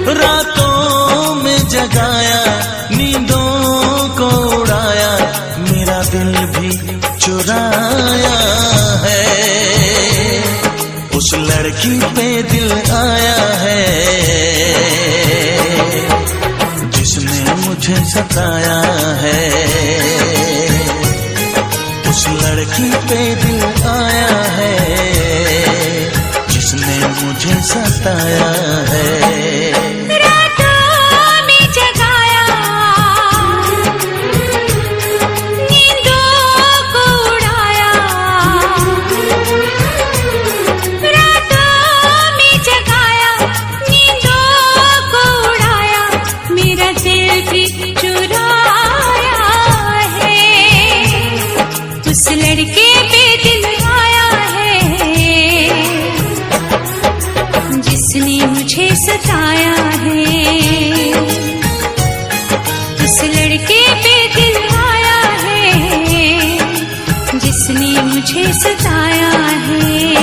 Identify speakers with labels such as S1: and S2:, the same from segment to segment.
S1: रातों में जगाया, नींदों को उड़ाया, मेरा दिल भी चुराया है। उस लड़की पे दिल आया है जिसने मुझे सताया है। उस लड़की पे दिल आया है जिसने मुझे सताया है।
S2: उस लड़के पे दिल आया है जिसने मुझे सताया है। उस लड़के पे दिल आया है जिसने मुझे सताया है।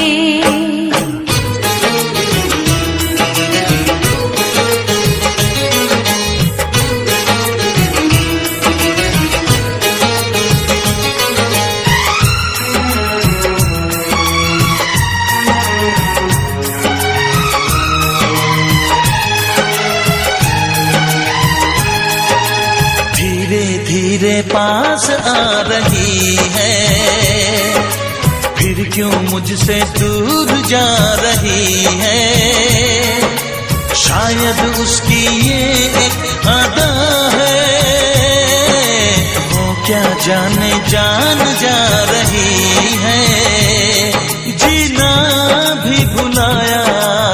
S1: धीरे पास आ रही है, फिर क्यों मुझसे दूर जा रही है। शायद उसकी ये एक अदा है, वो क्या जाने जान जा रही है। जीना भी भुलाया,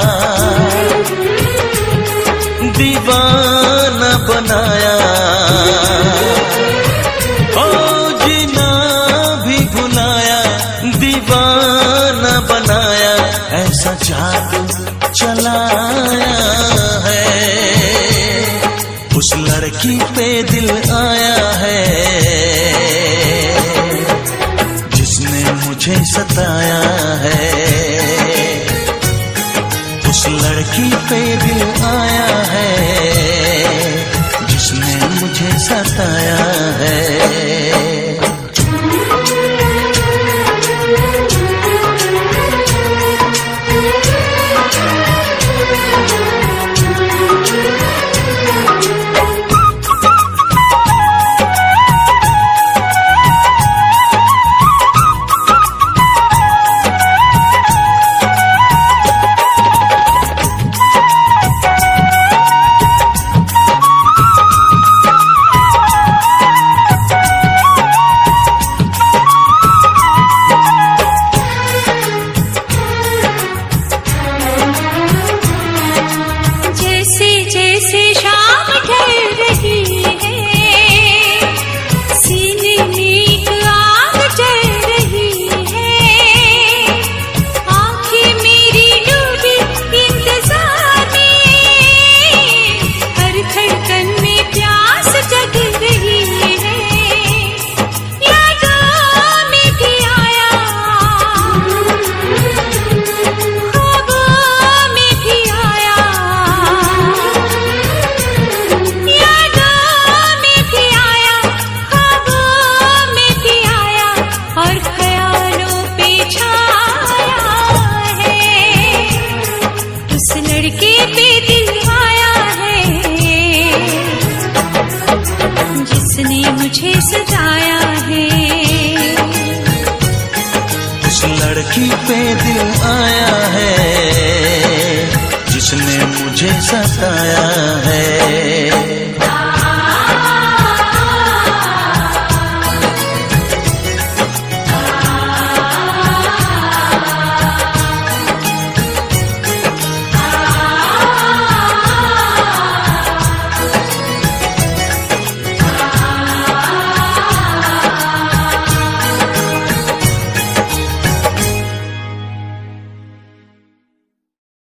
S1: दीवाना बनाया, दीवाना बनाया, ऐसा जादू चलाया है। उस लड़की पे दिल आया है जिसने मुझे सताया है। उस लड़की पे दिल आया है जिसने मुझे सताया है।
S2: मुझे सताया है।
S1: उस लड़की पे दिल आया है जिसने मुझे सताया है।